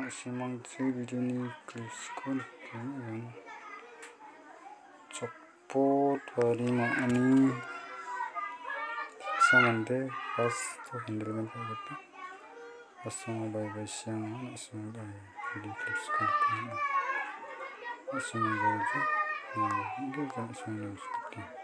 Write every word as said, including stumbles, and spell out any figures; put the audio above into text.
simak video ini klik sekali yang copot lima ini samande pas tuh handle kayak gitu langsung bye bye siang langsung video klik sekali langsung bye bye nah ini kan langsung